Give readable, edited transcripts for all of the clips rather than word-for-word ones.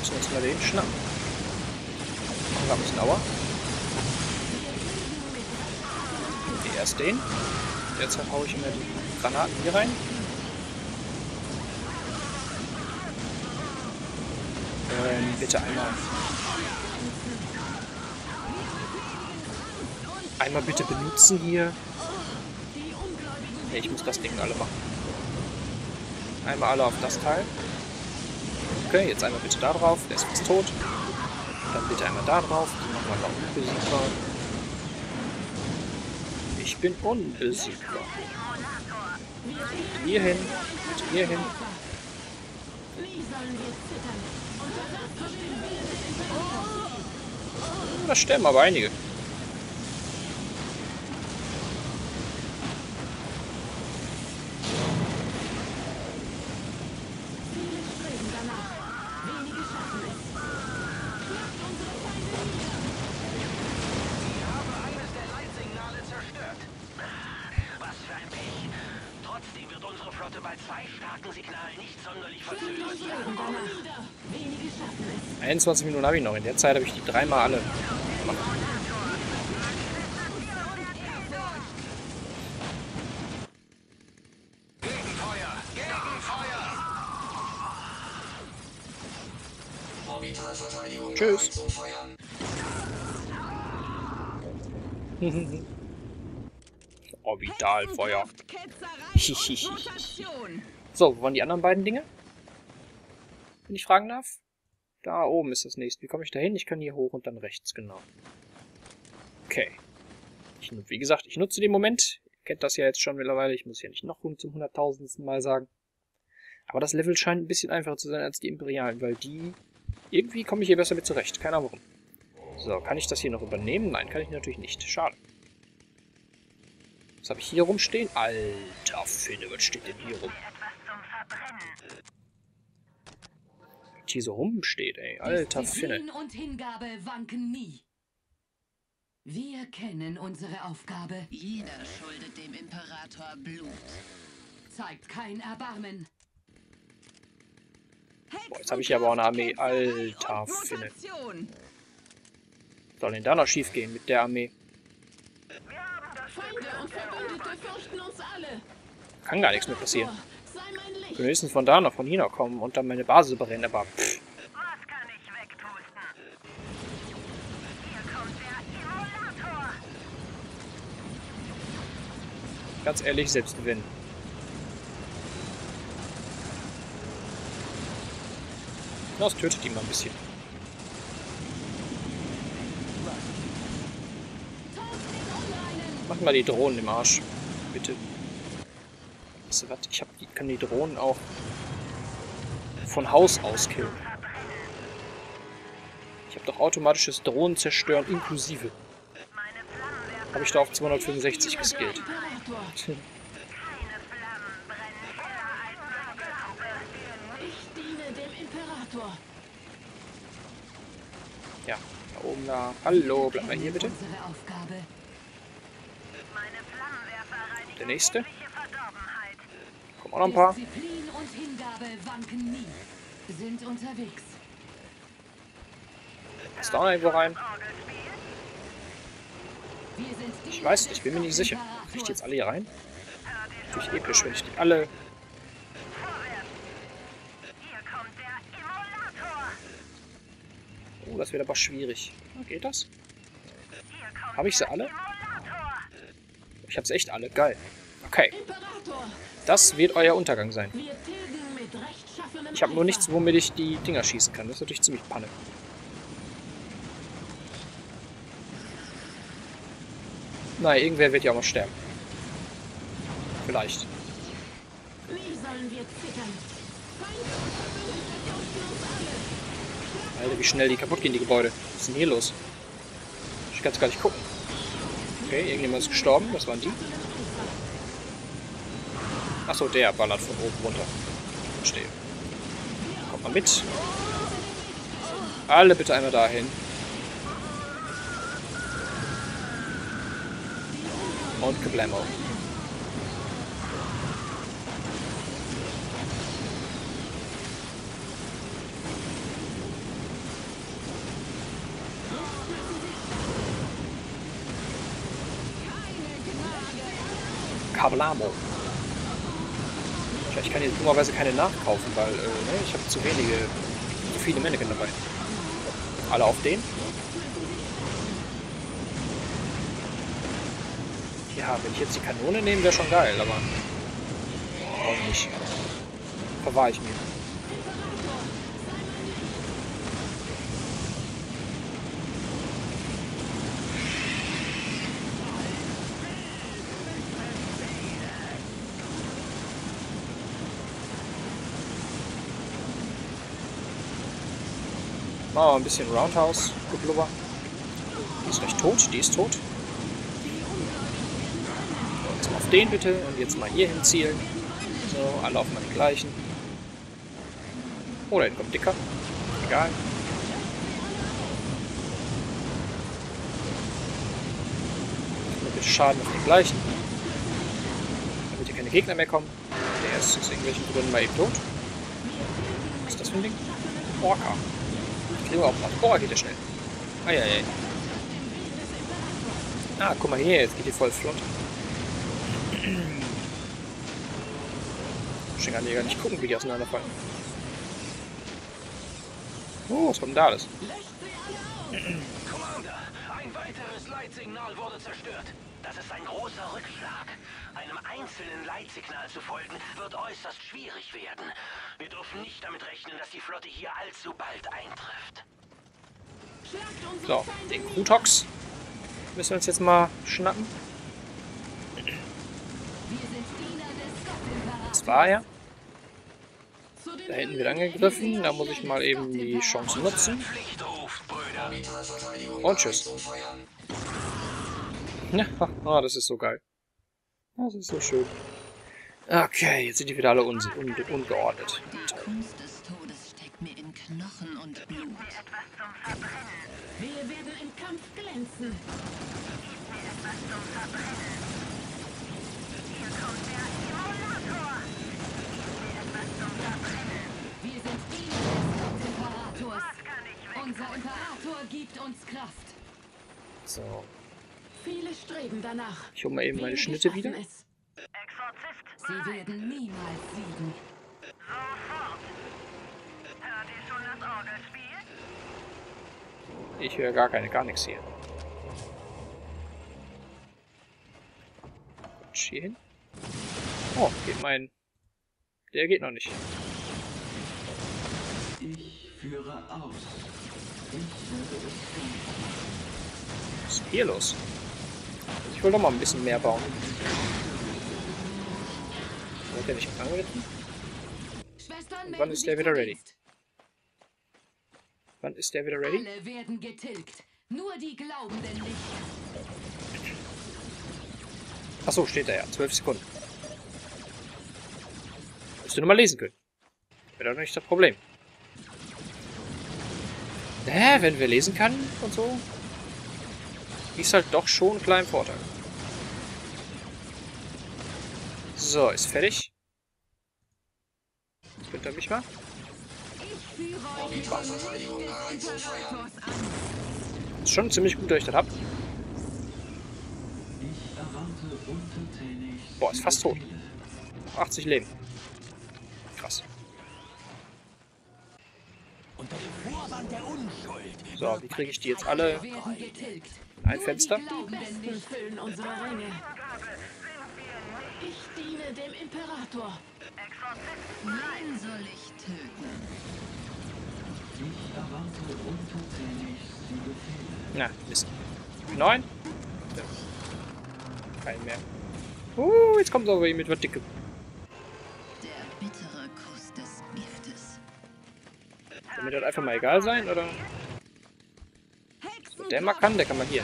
müssen wir uns mal den schnappen. Machen wir ein bisschen Aua. Erst den. Derzeit haue ich immer die Granaten hier rein. Bitte einmal bitte benutzen hier. Ne, ich muss das Ding alle machen. Einmal alle auf das Teil. Okay, jetzt einmal bitte da drauf. Der ist fast tot. Dann bitte einmal da drauf. Die machen wir noch unbesiegbar. Ich bin unbesiegbar. Hier hin. Bitte hier hin. Da sterben aber einige. Bei zwei starken Signalen nicht sonderlich verzögert. 21 Minuten habe ich noch. In der Zeit habe ich die dreimal alle gemacht. Gegenfeuer! Gegenfeuer! Tschüss. Orbitalfeuer. So, wo waren die anderen beiden Dinge? Wenn ich fragen darf? Da oben ist das nächste. Wie komme ich da hin? Ich kann hier hoch und dann rechts, genau. Okay. Wie gesagt, ich nutze den Moment. Ihr kennt das ja jetzt schon mittlerweile. Ich muss ja nicht noch zum 100.000. Mal sagen. Aber das Level scheint ein bisschen einfacher zu sein als die Imperialen, weil die... Irgendwie komme ich hier besser mit zurecht. Keine Ahnung warum. So, kann ich das hier noch übernehmen? Nein, kann ich natürlich nicht. Schade. Was habe ich hier rumstehen? Alter Finne, was steht denn hier rum? Was hier so rumsteht, ey. Alter Finne. Disziplin und Hingabe wanken nie. Wir kennen unsere Aufgabe. Jeder schuldet dem Imperator Blut. Zeigt kein Erbarmen. Boah, jetzt habe ich hier aber auch eine Armee. Alter Finne. Was soll denn da noch schief gehen mit der Armee? Feinde und Verbündete fürchten uns alle. Kann gar nichts mehr passieren. Sei mein Licht. Wir können höchstens von da noch von hier noch kommen und dann meine Basis überrennen, aber pff. Was kann ich wegpusten? Hier kommt der Immolator! Ganz ehrlich, selbst wenn. Das tötet ihn mal ein bisschen. Mach mal die Drohnen im Arsch. Bitte. Weißt du was? Kann die Drohnen auch von Haus aus killen. Ich habe doch automatisches Drohnen zerstören inklusive. Habe ich da auf 265 geskillt. Ich diene dem Imperator. Ja, da oben da. Hallo, bleib mal hier bitte. Unsere Aufgabe. Der nächste. Kommen auch noch ein paar. Disziplin und Hingabe wanken nie. Sind unterwegs. Ist da noch irgendwo rein? Wir sind Ich weiß nicht, ich bin mir nicht sicher. Kriege ich die jetzt alle hier rein? Natürlich episch, wenn ich die alle... Oh, das wird aber schwierig. Geht das? Habe ich sie alle? Ich habe sie echt alle. Geil. Okay. Imperator. Das wird euer Untergang sein. Wir tilgen mit rechtschaffenem Ich habe nur Eifer. nichts, womit ich die Dinger schießen kann. Das ist natürlich ziemlich Panne. Na, irgendwer wird ja auch noch sterben. Vielleicht. Wie sollen wir zittern? Feinde und Verbündete fürchten uns alle. Alter, wie schnell die kaputt gehen, die Gebäude. Was ist denn hier los? Ich kann es gar nicht gucken. Okay, irgendjemand ist gestorben. Was waren die? Achso, der ballert von oben runter. Verstehe. Kommt mal mit. Alle bitte einmal dahin. Und Geblämmer. Hablamo. Ich kann jetzt dummerweise keine nachkaufen, weil ich habe zu viele Mannequin dabei. Alle auf den. Ja, wenn ich jetzt die Kanone nehme, wäre schon geil, aber auch nicht. Verwahre ich mir. Machen wir ein bisschen Roundhouse, geblubber. Die ist gleich tot, die ist tot. So, jetzt mal auf den bitte und jetzt mal hier hinzielen. So, alle auf meinen gleichen. Oh, da hinten kommt dicker. Egal. Bitte Schaden auf den gleichen. Damit hier keine Gegner mehr kommen. Der ist aus irgendwelchen Gründen mal eben tot. Was ist das für ein Ding? Orca. Kriegen wir auch noch. Boah, geht der schnell. Eieiei. Ah, guck mal hier, jetzt geht die voll flott. Ich kann gar nicht gucken, wie die auseinanderfallen. Oh, was kommt denn da alles? Commander, ein weiteres Leitsignal wurde zerstört. Das ist ein großer Rückschlag. Einem einzelnen Leitsignal zu folgen, wird äußerst schwierig werden. Wir dürfen nicht damit rechnen, dass die Flotte hier allzu bald eintrifft. So, den Krutox müssen wir uns jetzt mal schnappen. Das war ja. Da hinten wird angegriffen. Da muss ich mal eben die Chance nutzen. Und tschüss. Ja, oh, das ist so geil. Das ist so schön. Okay, jetzt sind die wieder alle ungeordnet. Die Kunst des Todes steckt mir in Knochen und Blut. Wir werden im Kampf glänzen. Wir sind Diener des Imperators. Unser Imperator gibt uns Kraft. So, Viele streben danach. ich hole mal eben meine Wenige Schnitte schaffen wieder. es. Sie werden niemals siegen. Ich höre gar nichts hier. Quatsch, hier hin. Oh, geht mein... Der geht noch nicht. Ich führe aus. Ich werde es tun. Was ist denn hier los? Ich will doch mal ein bisschen mehr bauen. Wird der nicht angegriffen? Schwestern, Und wann ist der wieder ready? Wann ist der wieder ready? Alle werden getilgt. Nur die Glaubenden nicht. Achso, steht da ja. 12 Sekunden. Müsst du nur mal lesen können. Wäre doch nicht das Problem. Wenn wir lesen kann und so, ist halt doch schon einen kleinen Vorteil. So, ist fertig. Jetzt könnt ihr mich mal. Ich führe euch in den Licht des Imperators an. Ist schon ziemlich gut, dass ich das hab. Ich erwarte untertänig. Boah, ist fast tot. 80 Leben. Krass. Unter dem Vorwand der Unschuld. So, wie kriege ich die jetzt alle Werden getilgt. in ein Nur Fenster? Die Glaubenden füllen unsere Ränge. Ich diene dem Imperator. Wen soll ich töten? Ich erwarte untertänig die Befehle. Na, Mist. 9? Ja. Kein mehr. Jetzt kommt aber mit was Dickem. Der bittere Kuss des Giftes. Soll mir das einfach mal egal sein, oder? Der mal kann, der kann mal hier.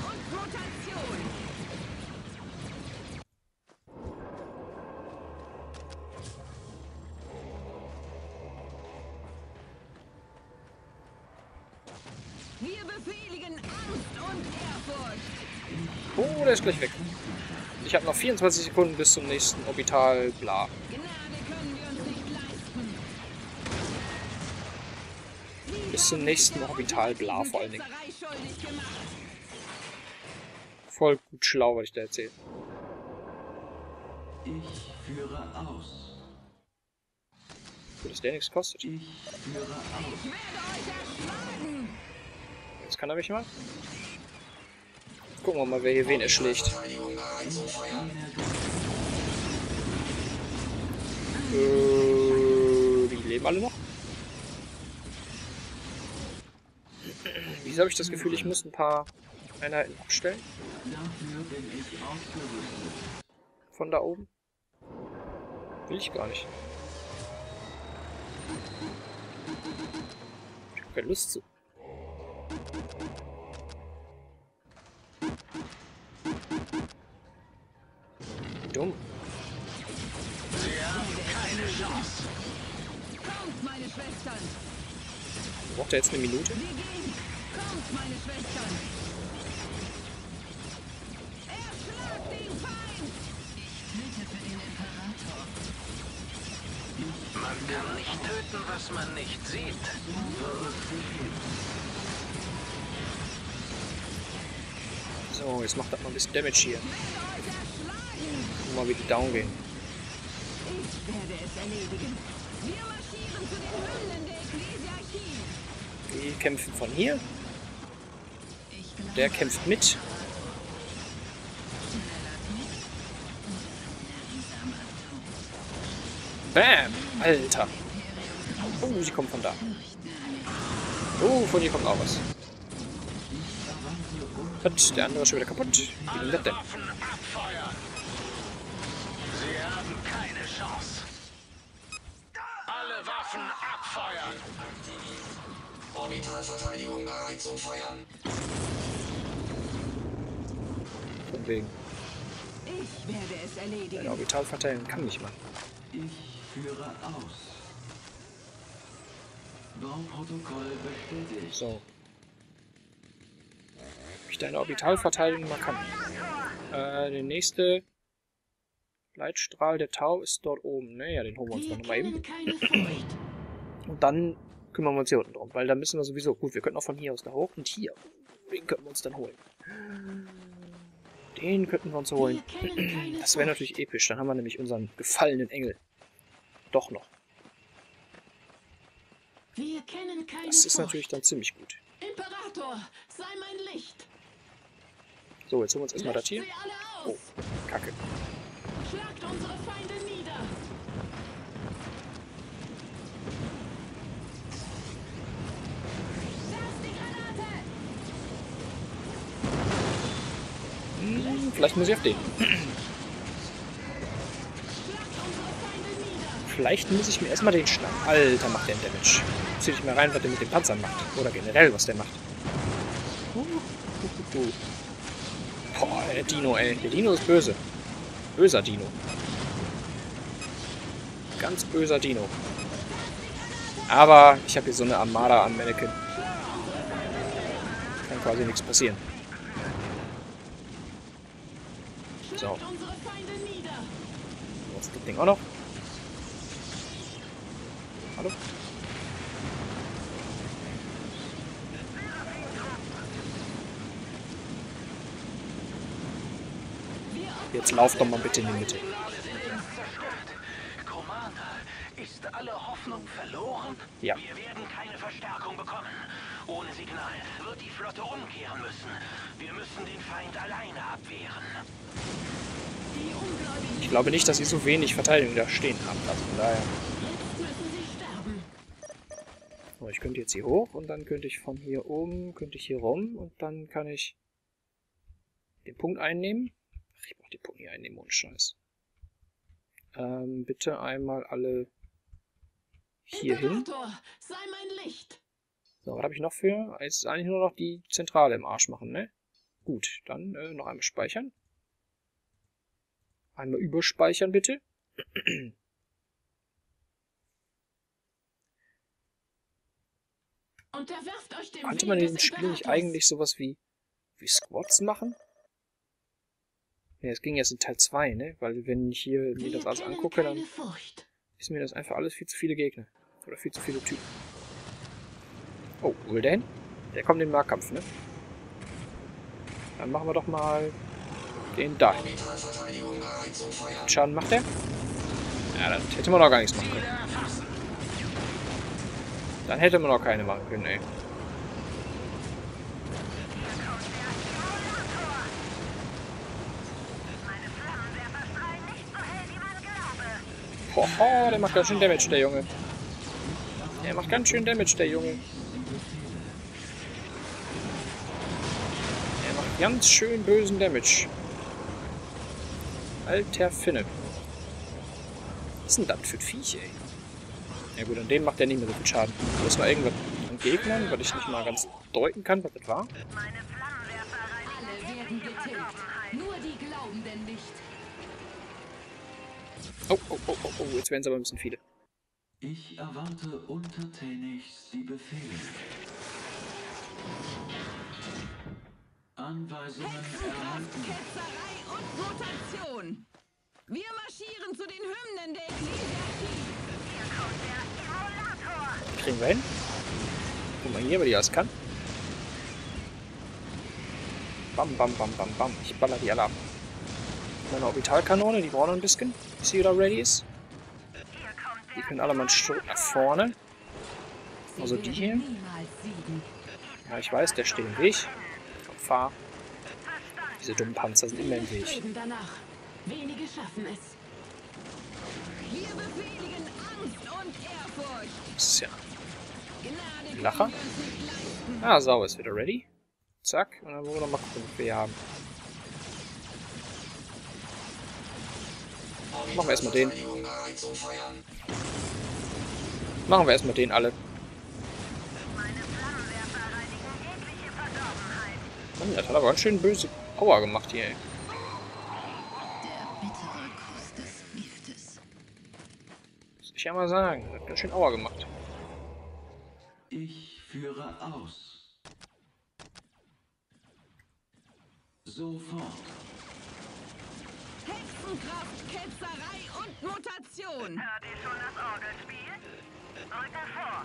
Wir befehligen Angst und Ehrfurcht. Oh, der ist gleich weg. Ich habe noch 24 Sekunden bis zum nächsten Orbital bla. Gnade können wir uns nicht leisten. Bis zum nächsten Orbital bla vor allen Dingen. Ketzerei schuldig gemacht. Voll gut schlau, was ich da erzähle. Ich führe aus. Gut, dass der nichts kostet. Ich führe aus. Jetzt kann er mich mal. Gucken wir mal, wer hier wen erschlägt. Die leben alle noch? Wieso habe ich das Gefühl, ich muss ein paar Einheiten abstellen? Dafür bin ich ausgerüstet. Von da oben? Will ich gar nicht. Ich habe keine Lust zu. Dumm. Sie haben keine Chance. Kommt, meine Schwestern! Braucht er jetzt eine Minute? Wir gehen! Kommt, meine Schwestern! Erschlagt den Feind! Ich töte für den Imperator. Man kann nicht töten, was man nicht sieht. So, jetzt macht das mal ein bisschen Damage hier. Ich werde euch erschlagen! Und mal wieder down gehen. Ich werde es erledigen. Wir marschieren zu den Hymnen der Ekklesiarchie. Die kämpfen von hier. Ich glaube, Der kämpft mit. schneller Tod oder langsamer Tod. Bam! Alter. Oh, sie kommt von da. Oh, von hier kommt auch was. Und der andere ist schon wieder kaputt. Wie ging das denn? Waffen abfeuern! Sie haben keine Chance. Alle Waffen abfeuern! Orbitalverteidigung bereit zum Feuern. Von wegen. Ich werde es erledigen. Eine Orbitalverteidigung kann nicht machen. Ich führe aus. Bauprotokoll bestätigt. So. Ob ich deine Orbitalverteidigung mal kann. Der nächste Leitstrahl der Tau ist dort oben. Naja, den holen wir uns Wir dann nochmal eben. kennen keine Furcht. Und dann kümmern wir uns hier unten drum. Weil da müssen wir sowieso... Gut, wir könnten auch von hier aus da hoch. Und hier. Den könnten wir uns dann holen. Den könnten wir uns holen. Wir kennen keine Das wäre Furcht. natürlich episch. Dann haben wir nämlich unseren gefallenen Engel. Doch noch. Wir kennen keine Das ist Furcht. natürlich dann ziemlich gut. Imperator, sei mein Licht. So, jetzt holen wir uns erstmal das Löscht hier. sie alle Oh, aus. Kacke. Schlagt unsere Feinde nieder. Da ist die Granate. Vielleicht muss ich auf den. Schlagt unsere Feinde nieder. Vielleicht muss ich mir erstmal den schnappen. Alter, macht der einen Damage. Zieh dich mal rein, was der mit den Panzern macht. Oder generell, was der macht. Boah, der Dino, ey. Der Dino ist böse. Böser Dino. Ganz böser Dino. Aber ich habe hier so eine Armada an Mannequin. Kann quasi nichts passieren. So. Schlagt unsere Feinde nieder. Was das Ding auch noch? Hallo? Jetzt lauf doch mal bitte in die Mitte. Signale sind längst zerstört. Commander, ist alle Hoffnung verloren? Ja. Wir werden keine Verstärkung bekommen. Ohne Signal wird die Flotte umkehren müssen. Wir müssen den Feind alleine abwehren. Die Ungläubigen. Ich glaube nicht, dass sie so wenig Verteidigung da stehen haben. Also von daher. Jetzt müssen sie sterben. So, ich könnte jetzt hier hoch und dann könnte ich von hier oben, könnte ich hier rum und dann kann ich den Punkt einnehmen. Ach, ich brauche den Punkt hier einnehmen, ohne Scheiß. Bitte einmal alle hier hin. Imperator, sei mein Licht. So, was habe ich noch für? Jetzt ist eigentlich nur noch die Zentrale im Arsch machen, ne? Gut, dann noch einmal speichern. Einmal überspeichern, bitte. Unterwerft euch dem Konnte Willen man in des diesem Spiel nicht Imperators. eigentlich sowas wie Squads machen? Ja, es ging jetzt in Teil 2, ne? Weil wenn ich hier mir das alles kennen angucke, dann keine Furcht. ist mir das einfach alles viel zu viele Gegner. Oder viel zu viele Typen. Oh, wo will der hin? Der kommt in den Nahkampf, ne? Dann machen wir doch mal Den da. Schaden macht er? Ja, dann hätte man noch gar nichts machen können. Dann hätte man noch keine machen können, ey. Hoho, der macht ganz schön Damage, der Junge. Der macht ganz schön Damage, der Junge. Der macht ganz schön bösen Damage. Alter Finne. Was ist denn das für ein Viech, ey? Ja gut, an dem macht er nicht mehr so viel Schaden. Da ist noch irgendwas an Gegnern, weil ich nicht mal ganz deuten kann, was das war. Alle werden getilgt. Nur die Glaubenden nicht. Oh, oh, oh, oh, oh, jetzt werden es aber ein bisschen viele. Ich erwarte untertänigst die Befehle. Anweisungen erhalten. Ketzerei und Mutation. Wir marschieren zu den Hymnen der Ekklesiarchie. Hier kommt der Immolator. Kriegen wir hin. Guck mal hier, weil die das kann. Bam, bam, bam, bam, bam. Ich baller die alle ab. Meine Orbitalkanone, die brauchen ein bisschen, bis sie wieder ready ist. Die können alle mal ein Stück nach vorne. Also die hier. Ja, ich weiß, der steht im Weg. Fahr. Diese dummen Panzer sind immer im Weg. Streben danach. Wenige schaffen es. Wir befehligen Angst und Ehrfurcht. Das ist ja Gnade ein Lacher. können wir uns nicht leisten. Ah, Sau ist wieder ready. Zack. Und dann wollen wir noch mal gucken, was wir hier haben. Machen wir erstmal den. Machen wir erstmal den alle. Mann, das hat aber ganz schön böse Power gemacht hier, ey. Der bittere Kuss des Giftes. Muss ich ja mal sagen. Das hat ganz schön Aua gemacht. Ich führe aus. Sofort. Hexenkraft, Ketzerei und Mutation. Hört ihr schon das Orgelspiel? Rücken vor.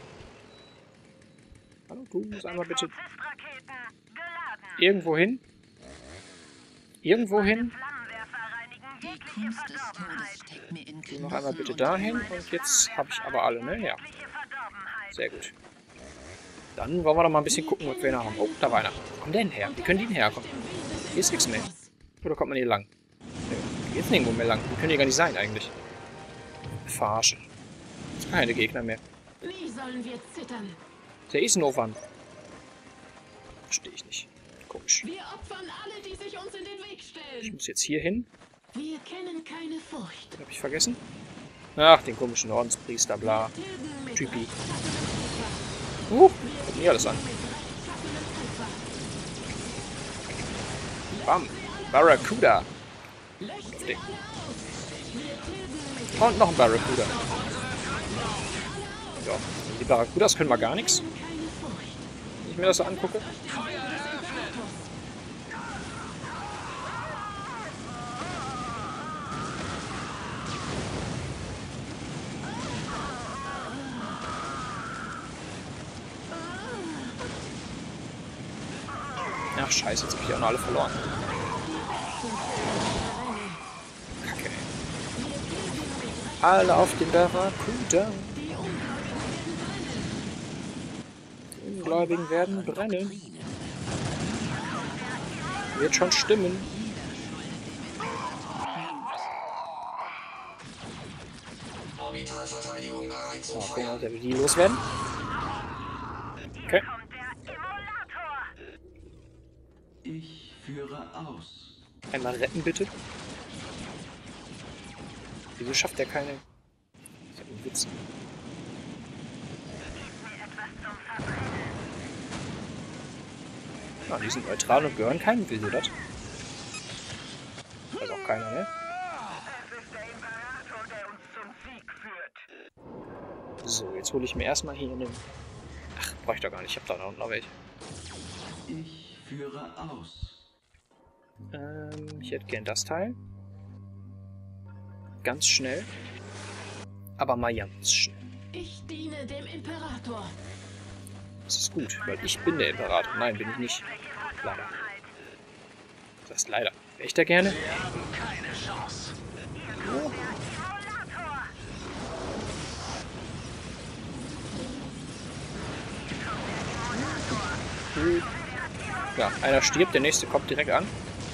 Hallo, du musst einmal bitte Raketen geladen. irgendwo hin. Irgendwo hin. Flammenwerfer reinigen Die jegliche Kunst des Todes Verdorbenheit. steckt mir in Geh Knochen noch einmal bitte und dahin. Und jetzt habe ich aber alle, ne? Ja. Jegliche Verdorbenheit. Sehr gut. Dann wollen wir doch mal ein bisschen gucken, was wir noch haben. Oh, da war einer. Wo kommt der denn her? Wie können die denn herkommen? Hier ist nichts mehr. Oder kommt man hier lang? Nö, hier ist nirgendwo mehr lang. Die können hier gar nicht sein, eigentlich. Verarsche. Keine Gegner mehr. Wie sollen wir zittern? Der ist ein Aufwand. Verstehe ich nicht. Komisch. Wir opfern alle, die sich uns in den Weg Ich stellen. muss jetzt hier hin. Wir kennen keine Furcht. Hab ich vergessen? Ach, den komischen Ordenspriester, bla. Tilgen mit Typi. rechtschaffenem Eifer. Guck mir alles an. Mit rechtschaffenem Eifer. Bam. Barracuda. Löscht sie Ding. alle aus. Wir tilgen mit Und noch ein Barracuda. Ja, die Barracudas können wir gar nichts. keine Furcht. Wenn ich mir das so angucke. Ach scheiße, jetzt habe ich auch noch alle verloren. Kacke. Alle auf den Barracuda. Die Ungläubigen werden brennen. Wird schon stimmen. So, gucken wir mal, wie die loswerden. Okay. Kommt der Immolator. Ich führe aus. Einmal retten, bitte. Wieso schafft der keine... Das ist ja ein Witz. Ah, die sind neutral und gehören keinem. Wieso das? Weiß auch keiner, ne? Es ist der Imperator, der uns zum Sieg führt. So, jetzt hole ich mir erstmal hier einen... Ach, brauche ich doch gar nicht. Ich habe da unten noch welche. Ich führe aus. Ich hätte gern das Teil. Ganz schnell. Aber mal ganz schnell. Ich diene dem Imperator. Das ist gut, weil ich bin der Imperator. Nein, bin ich nicht. Leider. Das ist leider. Wäre ich da gerne? Wir haben keine Chance. Ja, einer stirbt, der nächste kommt direkt an.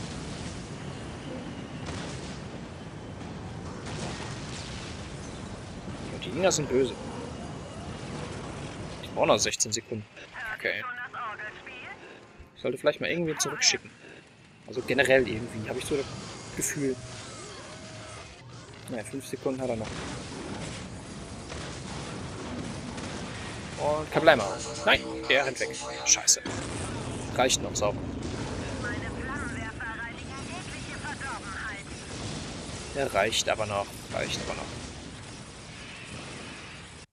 Und die Gegner sind böse. Ich brauche noch 16 Sekunden. Okay. Ich sollte vielleicht mal irgendwie zurückschicken. Also generell irgendwie, habe ich so das Gefühl. Naja, 5 Sekunden hat er noch. Und Kableimer. Nein, der rennt weg. Scheiße. Reicht noch, sauber. Der reicht aber noch. Reicht aber noch.